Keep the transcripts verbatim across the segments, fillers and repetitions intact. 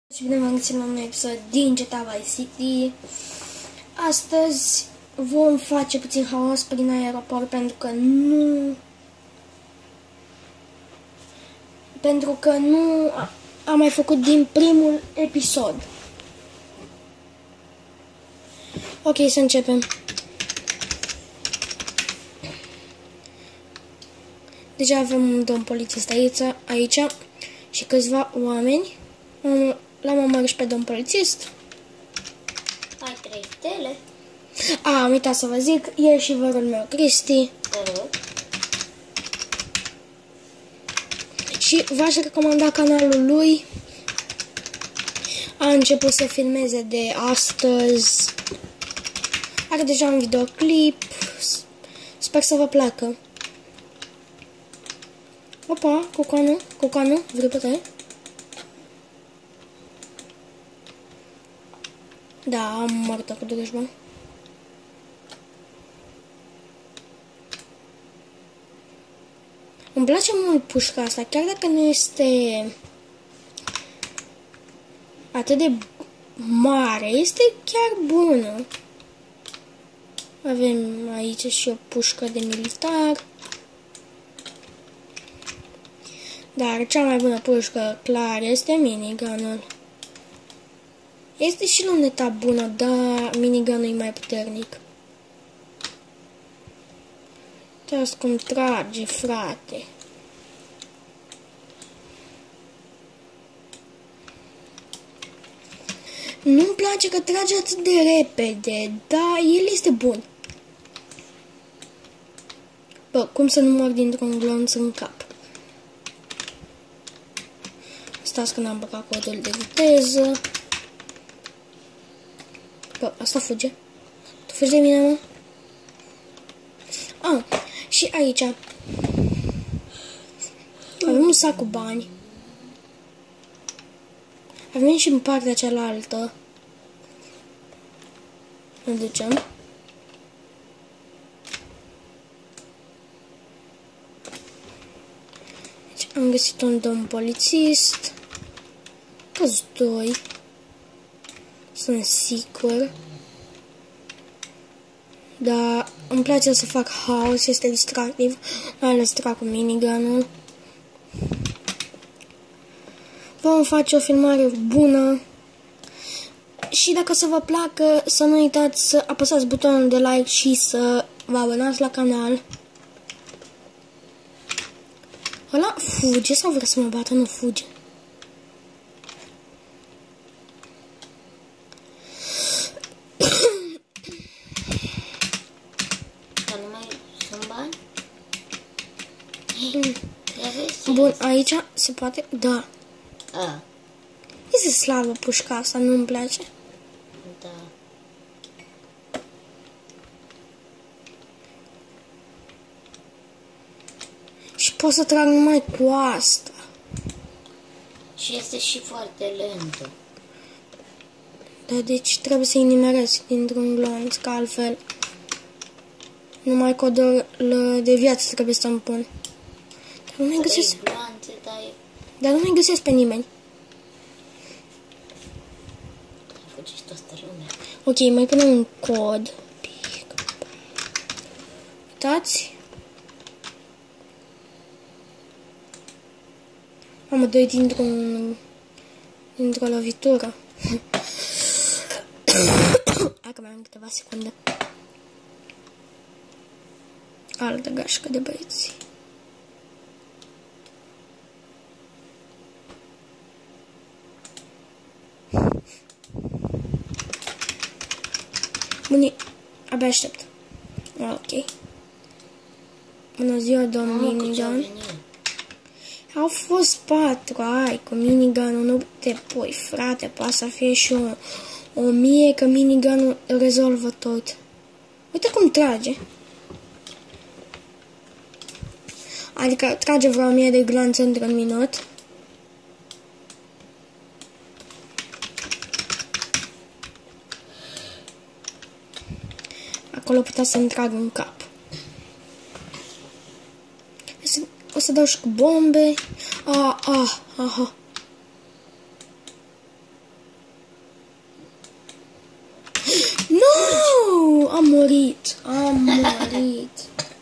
Și bine v-am găsit la un episod din G T A Vice City. Astăzi vom face puțin haos prin aeroport pentru că nu... Pentru că nu am mai făcut din primul episod. Ok, să începem. Deja avem un domn polițist aici, aici și câțiva oameni. L-am omorât și pe domn polițist. Ai trei stele. A, am uitat să vă zic, e și vărul meu, Cristi. Salut. Și v-aș recomanda canalul lui. A început să filmeze de astăzi. Are deja un videoclip. Sper să vă placă. Opa, cocoană, cocoană, vrei pe tăi? Da, am moartă cu drujba. Îmi place mult pușca asta, chiar dacă nu este atât de mare, este chiar bună. Avem aici și o pușcă de militar. Dar cea mai bună pușcă, clar, este minigunul. Este și luneta bună, dar minigunul e mai puternic. Uitați cum trage, frate. Nu-mi place că trage atât de repede, dar el este bun. Bă, cum să nu mor dintr-un glonț în cap? Stați că n-am băgat codul de viteză. Bă, asta fuge. Tu fugi de mine, mă? Ah, și aici avem un sac cu bani. Avem și în partea cealaltă. Ne ducem. Deci am găsit un domn polițist. Câți doi. Sunt sigur. Dar îmi place să fac haos, este distractiv, mai ales trag cu minigunul. Vom face o filmare bună. Și dacă o să vă placă, să nu uitați să apăsați butonul de like și să vă abonați la canal. Ăla fuge sau vrea să mă bată? Nu fuge. Bun, aici se poate? Da. A. Este slabă pușca asta, nu-mi place. Da. Și pot să trag numai cu asta. Și este și foarte lentă. Da, deci trebuie să-i nimeresc dintr-un glonț, că altfel numai codul de viață trebuie să-mi pun. Dar nu mai găsesc... Glonțe, dar... Dar nu mai găsesc pe nimeni. Fugești toată lumea. Ok, mai punem un cod. Uitați. Am doi dintr-un... dintr-o lovitură. Hai că mai am câteva secunde. Altă gașcă de băieți. Bun, abia aștept. Ok. Bună ziua, domn minigun. Au fost patru, ai, cu minigunul nu te pui, frate, poate să fie și o, o mie, că minigunul rezolvă tot. Uite cum trage. Adică trage vreo o mie de glanțe într-un minut. Acolo putea să-mi trag în cap. O să dau și cu bombe. Ah, ah, aha. murit. Am murit.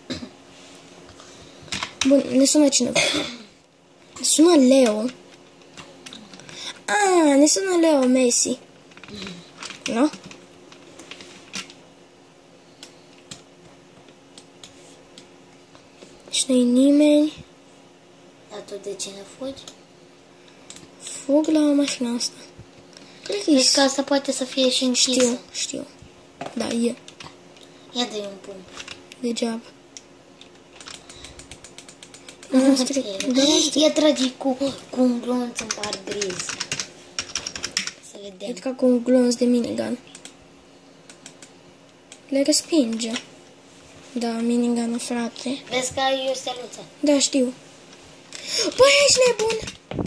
Bun, ne sună cineva. Ne sună Leo. Ah, ne sună Leo Messi. Nu? Și nu-i nimeni. Dar tu de cine fugi? Fug la mașina asta. Crezi că asta poate să fie și închisă? Știu, știu. Da, e. Ia dă-i un pumn. Degeaba. Ia tragi cu, cu un glonț în par griz. Să vedem. E ca cu un glonț de minigun. Le respinge. Da, minigunul, frate. Vezi că ai o steluță. Da, știu. Bă, ești nebun!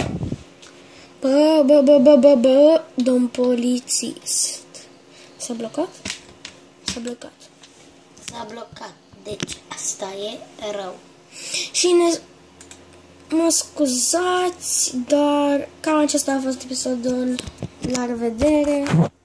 Bă, bă, bă, bă, bă, bă, domn polițist. S-a blocat? S-a blocat. S-a blocat. Deci asta e rău. Și ne... Mă scuzați, dar cam acesta a fost episodul. La revedere!